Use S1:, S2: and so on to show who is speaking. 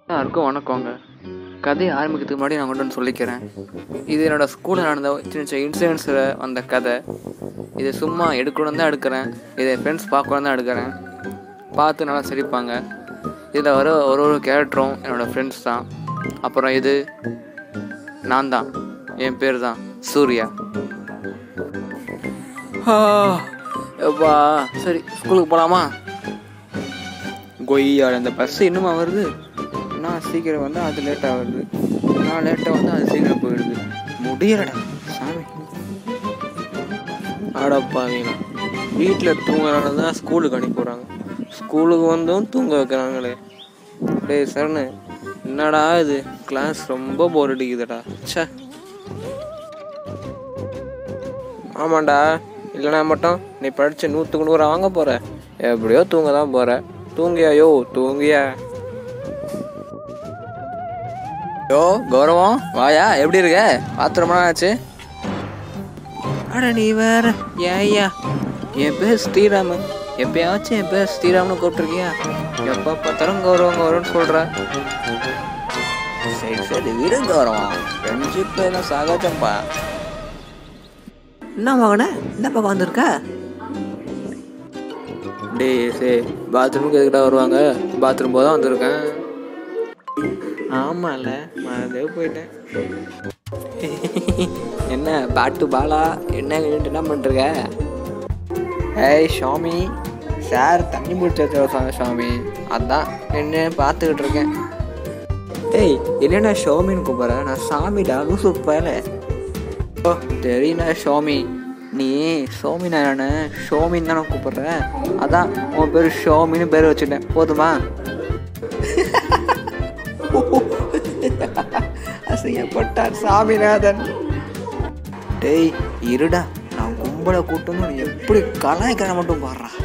S1: எல்லாருக்கும் வணக்கங்க. கதையை ஆரம்பிக்கிறதுக்கு முன்னாடி நான் கொண்டு வந்து சொல்லிக்கிறேன். இது என்னோடய ஸ்கூலில் நடந்த சின்ன சின்ன இன்சிடென்ட்ஸில் வந்த கதை. இது சும்மா எடுக்கணும் தான் எடுக்கிறேன். இதை ஃப்ரெண்ட்ஸ் பார்க்கணும் தான் எடுக்கிறேன். பார்த்து நல்லா சிரிப்பாங்க. இதில் வர ஒரு கேரக்டரும் என்னோடய ஃப்ரெண்ட்ஸ் தான். அப்புறம் இது நான் தான், என் பேர் தான் சூர்யா. எப்பா சரி ஸ்கூலுக்கு போகலாமா? கொய்யாடு அந்த பஸ்ஸு இன்னுமா வருது. நான் சீக்கிரம் வந்து அது லேட்டாக வருது, நான் லேட்டாக வந்து அது சீக்கிரம் போயிடுது. முடியலடா சாமி. ஆடப்பாவீங்களா, வீட்டில் தூங்குறாங்க தான் ஸ்கூலுக்கு அனுப்பி போகிறாங்க, ஸ்கூலுக்கு வந்தும் தூங்க வைக்கிறாங்களே. டேய் சரணு, என்னடா இது கிளாஸ் ரொம்ப போர் அடிக்குதுடா. சே ஆமாண்டா, இல்லைனா மட்டும் நீ படித்து 100க்கு 100 வாங்க போகிற. எப்படியோ தூங்க தான் போகிற. தூங்கியாயோ தூங்கியா? யோ கௌரவம் வாயா, எப்படி இருக்க? பார்த்து ரொம்ப நாள் ஆச்சு. அட நீ வேற ஏய்யா, என் பேர் ஸ்ரீராமு. எப்பயாச்சும் என் பேர் ஸ்ரீராம்னு கூப்பிட்டுருக்கியா? எப்போ பார்த்தாலும் கௌரவம் கௌரவம்னு சொல்கிற. சரி சரி விடு கௌரவம், ஃப்ரெண்ட்ஷிப் எல்லாம் சகஜம்பா. என்ன மகனே, என்ன பக்கம் வந்திருக்க? டே சரி, பாத்ரூமுக்கு எதுக்கிட்ட வருவாங்க? பாத்ரூம் போதான் வந்திருக்கேன். ஆமாம்ல, மறந்தே போயிட்டேன். என்ன பாட்டு பாலா, என்ன பண்ணுறீங்க? ஏய் ஷாமி, சார் தண்ணி பிடிச்சி வச்சுருக்காங்க ஷாமி, அதான் என்ன பார்த்துக்கிட்டு இருக்கேன். ஏய் என்னென்ன ஷாமின்னு கூப்பிட்ற? நான் சாமிடா, லூசு பயல. ஓ தெரியுண்ணா ஷோமி, நீ ஷோமி நானே ஷோமின்னு தானே கூப்பிட்ற, அதான் உன் பேர் ஷோமின்னு பேர் வச்சுட்டேன், போதுமா? அசையப்பட்டார் சாமிநாதன். டேய் இருடா, நான் கும்பலை கூட்டணும் எப்படி கலாய்க்கிற மட்டும் பாடுறா.